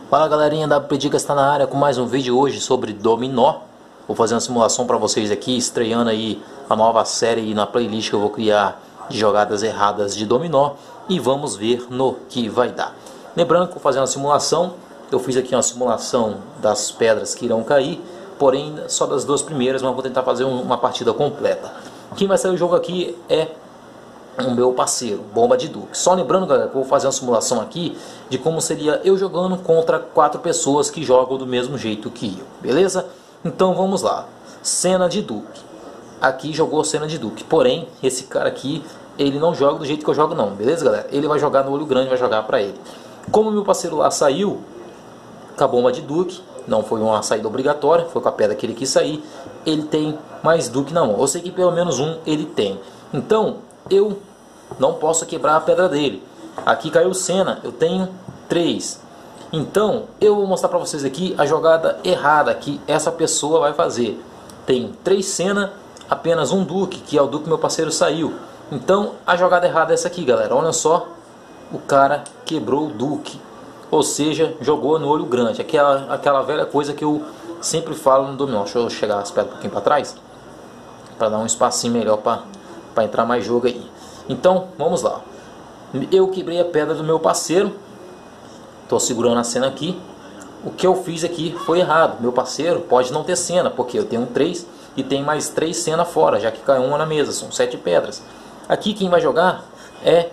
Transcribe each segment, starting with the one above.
Fala galerinha da Predicas, está na área com mais um vídeo hoje sobre dominó. Vou fazer uma simulação para vocês aqui, estreando aí a nova série na playlist que eu vou criar de jogadas erradas de dominó. E vamos ver no que vai dar. Lembrando que vou fazer uma simulação, eu fiz aqui uma simulação das pedras que irão cair, porém só das duas primeiras, mas vou tentar fazer uma partida completa. Quem vai sair o jogo aqui é o meu parceiro, Bomba de Duque. Só lembrando, galera, que eu vou fazer uma simulação aqui de como seria eu jogando contra 4 pessoas que jogam do mesmo jeito que eu, beleza? Então vamos lá. Cena de Duque. Aqui jogou cena de Duque, porém esse cara aqui, ele não joga do jeito que eu jogo não, beleza galera? Ele vai jogar no olho grande, vai jogar pra ele. Como meu parceiro lá saiu com a Bomba de Duque, não foi uma saída obrigatória, foi com a pedra que ele quis sair, ele tem mais Duque na mão. Eu sei que pelo menos um ele tem. Então eu não posso quebrar a pedra dele. Aqui caiu Senna, eu tenho 3. Então eu vou mostrar para vocês aqui a jogada errada que essa pessoa vai fazer. Tem 3 Senna, apenas um Duque, que é o Duque que meu parceiro saiu. Então a jogada errada é essa aqui, galera. Olha só, o cara quebrou o Duque, ou seja, jogou no olho grande. Aquela velha coisa que eu sempre falo no dominó. Deixa eu chegar as pedras um pouquinho para trás, para dar um espacinho melhor para entrar mais jogo aí. Então vamos lá. Eu quebrei a pedra do meu parceiro, estou segurando a cena aqui. O que eu fiz aqui foi errado. Meu parceiro pode não ter cena, porque eu tenho 3 e tem mais 3 cena fora, já que caiu uma na mesa, são 7 pedras. Aqui quem vai jogar é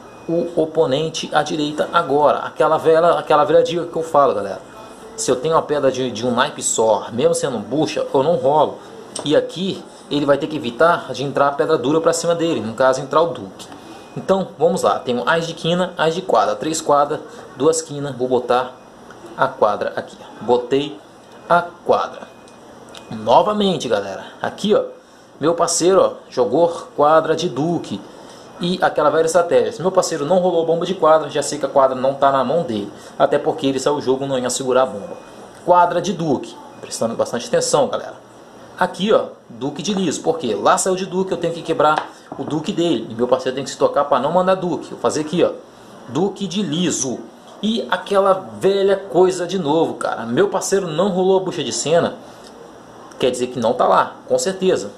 o oponente à direita agora. Aquela velha dica que eu falo, galera. Se eu tenho uma pedra de um naipe só, mesmo sendo bucha, eu não rolo. E aqui ele vai ter que evitar de entrar a pedra dura para cima dele, no caso entrar o Duque. Então vamos lá, tenho as de quina, as de quadra, 3 quadras, 2 quinas, vou botar a quadra aqui. Botei a quadra. Novamente, galera, aqui ó, meu parceiro ó, jogou quadra de Duque. E aquela velha estratégia, se meu parceiro não rolou bomba de quadra, já sei que a quadra não está na mão dele. Até porque ele saiu o jogo não ia segurar a bomba. Quadra de Duque, prestando bastante atenção, galera. Aqui ó, Duque de liso, porque lá saiu de Duque, eu tenho que quebrar o Duque dele. E meu parceiro tem que se tocar para não mandar Duque. Vou fazer aqui ó, Duque de liso. E aquela velha coisa de novo, cara. Meu parceiro não rolou a bucha de cena, quer dizer que não tá lá, com certeza.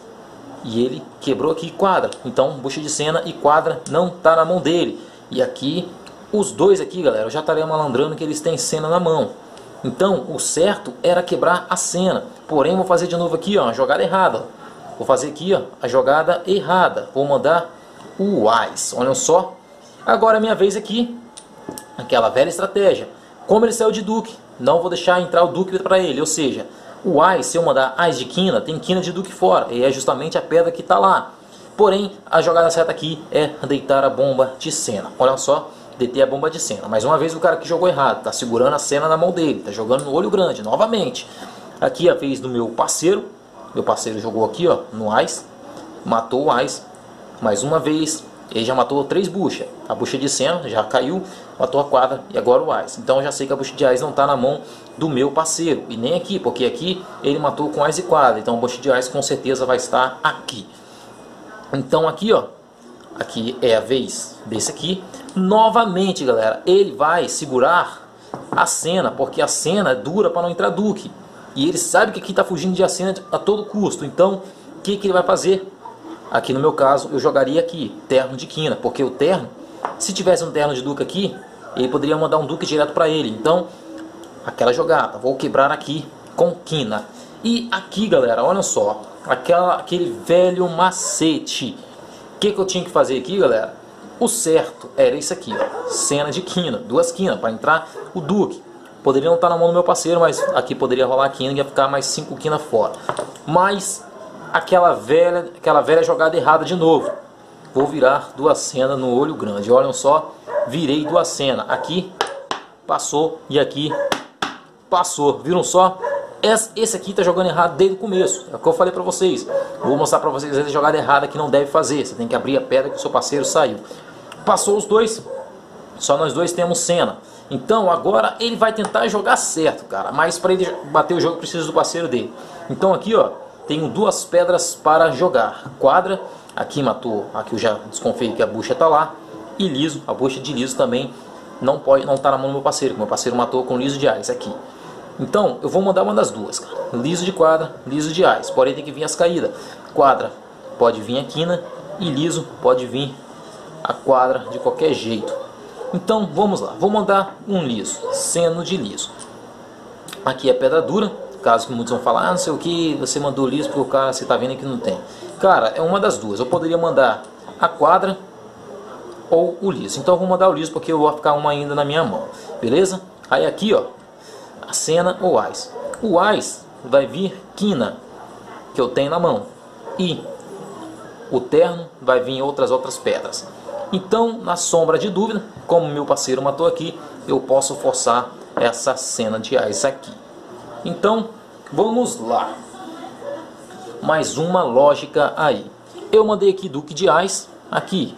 E ele quebrou aqui quadra, então bucha de cena e quadra não tá na mão dele. E aqui, os dois aqui, galera, eu já estaria malandrando que eles têm cena na mão. Então o certo era quebrar a cena. Porém vou fazer de novo aqui ó, a jogada errada. Vou fazer aqui ó, a jogada errada. Vou mandar o Ás. Olha só. Agora é minha vez aqui. Aquela velha estratégia. Como ele saiu de Duque, não vou deixar entrar o Duque para ele. Ou seja, o Ás, se eu mandar Ás de quina, tem quina de Duque fora. E é justamente a pedra que está lá. Porém, a jogada certa aqui é deitar a bomba de cena. Olha só, deitei a bomba de cena. Mais uma vez o cara que jogou errado. Está segurando a cena na mão dele. Está jogando no olho grande, novamente. Aqui a vez do meu parceiro. Meu parceiro jogou aqui ó, no Ás. Matou o Ás. Mais uma vez. Ele já matou 3 buchas. A bucha de cena já caiu, matou a quadra e agora o Ás. Então eu já sei que a bucha de Ás não está na mão do meu parceiro. E nem aqui, porque aqui ele matou com Ás e quadra. Então a bucha de Ás com certeza vai estar aqui. Então aqui ó, aqui é a vez desse aqui. Novamente galera, ele vai segurar a cena, porque a cena é dura para não entrar Duque. E ele sabe que aqui está fugindo de a cena a todo custo. Então o que ele vai fazer? Aqui no meu caso eu jogaria aqui, terno de quina, porque o terno, se tivesse um terno de Duque aqui, ele poderia mandar um Duque direto para ele. Então, aquela jogada, vou quebrar aqui com quina. E aqui galera, olha só, aquele velho macete. O que eu tinha que fazer aqui galera? O certo era isso aqui, ó, cena de quina, 2 quinas, para entrar o Duque. Poderia não estar na mão do meu parceiro, mas aqui poderia rolar a quina e ia ficar mais 5 quinas fora. Mas aquela velha jogada errada de novo. Vou virar 2 cenas no olho grande. Olhem só, virei 2 cenas. Aqui passou e aqui passou. Viram só? Esse aqui tá jogando errado desde o começo. É o que eu falei pra vocês. Vou mostrar pra vocês a jogada errada que não deve fazer. Você tem que abrir a pedra que o seu parceiro saiu. Passou os dois. Só nós dois temos cena. Então agora ele vai tentar jogar certo, cara. Mas para ele bater o jogo precisa do parceiro dele. Então aqui ó, tenho 2 pedras para jogar. Quadra, aqui matou, aqui eu já desconfiei que a bucha está lá. E liso, a bucha de liso também não pode não estar na mão do meu parceiro, que meu parceiro matou com liso de ás aqui. Então eu vou mandar uma das duas, cara. Liso de quadra, liso de ás. Porém tem que vir as caídas. Quadra pode vir a quina e liso pode vir a quadra de qualquer jeito. Então vamos lá, vou mandar um liso, seno de liso. Aqui é pedra dura, caso que muitos vão falar, não sei o que, você mandou liso porque o cara, você tá vendo que não tem. Cara, é uma das duas, eu poderia mandar a quadra ou o liso. Então eu vou mandar o liso porque eu vou ficar uma ainda na minha mão, beleza? Aí aqui ó, a sena ou ás. O ás vai vir quina, que eu tenho na mão, e o terno vai vir outras pedras. Então, na sombra de dúvida, como meu parceiro matou aqui, eu posso forçar essa sena de ás aqui. Então, vamos lá. Mais uma lógica aí. Eu mandei aqui duque de ás, aqui.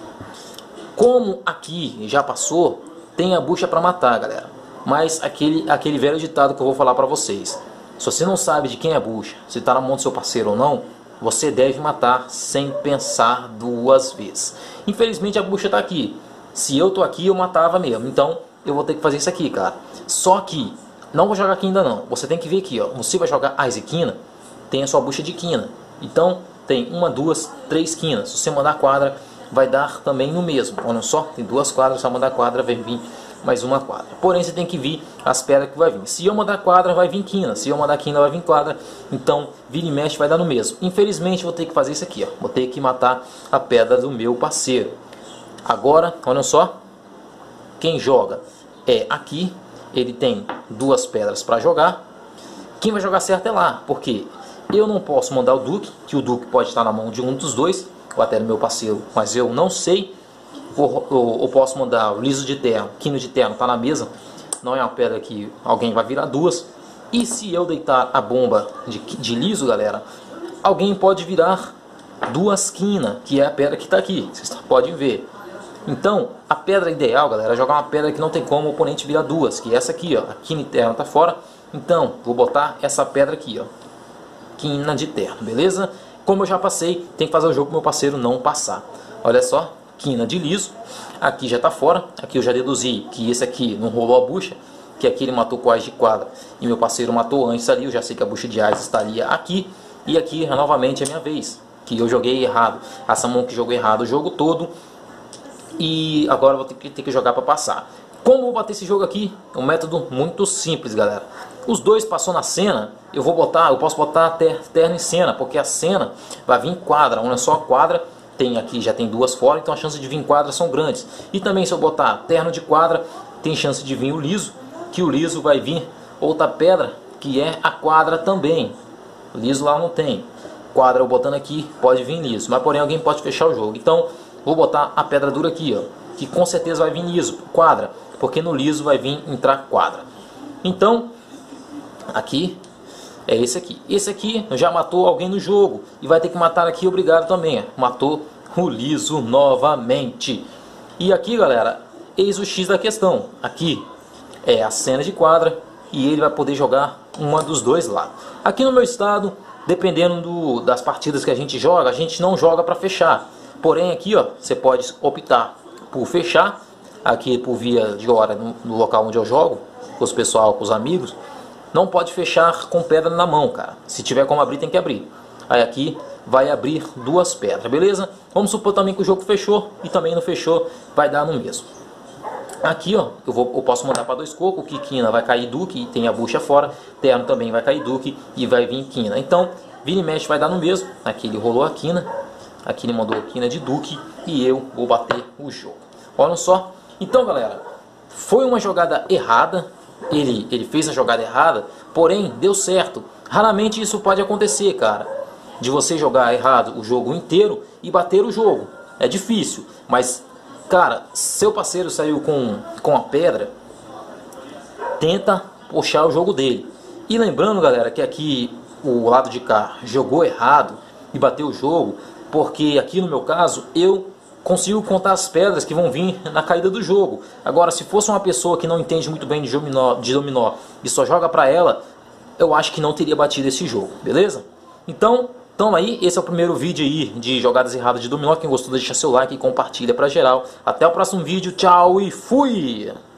Como aqui já passou, tem a bucha para matar, galera. Mas aquele velho ditado que eu vou falar para vocês. Se você não sabe de quem é a bucha, se está na mão do seu parceiro ou não, você deve matar sem pensar duas vezes. Infelizmente a bucha está aqui. Se eu tô aqui, eu matava mesmo. Então eu vou ter que fazer isso aqui, cara. Só que não vou jogar aqui ainda não. Você tem que ver aqui, ó. Você vai jogar ás e quina, tem a sua bucha de quina. Então tem uma, duas, três quinas. Se você mandar quadra, vai dar também no mesmo. Olha só, tem duas quadras. Se eu mandar quadra, vai vir mais uma quadra. Porém você tem que vir as pedras que vai vir. Se eu mandar quadra, vai vir quina. Se eu mandar quina, vai vir quadra. Então vira e mexe, vai dar no mesmo. Infelizmente vou ter que fazer isso aqui, ó. Vou ter que matar a pedra do meu parceiro. Agora, olha só, quem joga é aqui. Ele tem duas pedras para jogar. Quem vai jogar certo é lá, porque eu não posso mandar o duque, que o duque pode estar na mão de um dos dois, ou até do meu parceiro, mas eu não sei. Eu posso mandar o liso de terno, quino de terno está na mesa, não é uma pedra que alguém vai virar duas. E se eu deitar a bomba de liso, galera, alguém pode virar duas quinas, que é a pedra que está aqui, vocês podem ver. Então a pedra ideal, galera, é jogar uma pedra que não tem como o oponente virar duas, que é essa aqui, ó, a quina de terno está fora. Então vou botar essa pedra aqui, ó, quina de terno, beleza? Como eu já passei, tem que fazer o jogo para meu parceiro não passar. Olha só, quina de liso, aqui já está fora. Aqui eu já deduzi que esse aqui não rolou a bucha, que aqui ele matou com ás de quadra e meu parceiro matou antes ali. Eu já sei que a bucha de ás estaria aqui. E aqui novamente é minha vez, que eu joguei errado. Essa mão que jogou errado o jogo todo, e agora eu vou ter que jogar para passar. Como eu vou bater esse jogo aqui? É um método muito simples, galera. Os dois passou na cena, eu posso botar terno em cena, porque a cena vai vir em quadra. Olha só, a quadra tem aqui, já tem duas fora, então a chance de vir em quadra são grandes. E também se eu botar terno de quadra, tem chance de vir o liso, que o liso vai vir outra pedra, que é a quadra também. O liso lá não tem. Quadra eu botando aqui, pode vir liso, mas porém alguém pode fechar o jogo. Então vou botar a pedra dura aqui, ó, que com certeza vai vir liso, quadra, porque no liso vai vir entrar quadra. Então aqui é esse aqui. Esse aqui já matou alguém no jogo e vai ter que matar aqui, obrigado também, ó. Matou o liso novamente. E aqui, galera, eis o X da questão. Aqui é a cena de quadra e ele vai poder jogar uma dos dois lados. Aqui no meu estado, dependendo das partidas que a gente não joga para fechar. Porém aqui, ó, você pode optar por fechar. Aqui por via de hora, no local onde eu jogo, com os pessoal, com os amigos, não pode fechar com pedra na mão, cara. Se tiver como abrir, tem que abrir. Aí aqui vai abrir duas pedras, beleza? Vamos supor também que o jogo fechou e também não fechou, vai dar no mesmo. Aqui, ó, eu posso mandar para dois cocos, que quina vai cair duque e tem a bucha fora, terno também vai cair duque e vai vir quina. Então, vira e mexe vai dar no mesmo. Aqui ele rolou a quina, aqui ele mandou a quina de duque e eu vou bater o jogo. Olha só. Então, galera, foi uma jogada errada. Ele fez a jogada errada, porém deu certo. Raramente isso pode acontecer, cara, de você jogar errado o jogo inteiro e bater o jogo. É difícil, mas, cara, seu parceiro saiu com a pedra, tenta puxar o jogo dele. E lembrando, galera, que aqui o lado de cá jogou errado e bateu o jogo, porque aqui no meu caso eu consigo contar as pedras que vão vir na caída do jogo. Agora, se fosse uma pessoa que não entende muito bem de dominó e só joga pra ela, eu acho que não teria batido esse jogo, beleza? Então, Então aí, esse é o primeiro vídeo aí de jogadas erradas de dominó. Quem gostou deixa seu like e compartilha pra geral. Até o próximo vídeo, tchau e fui!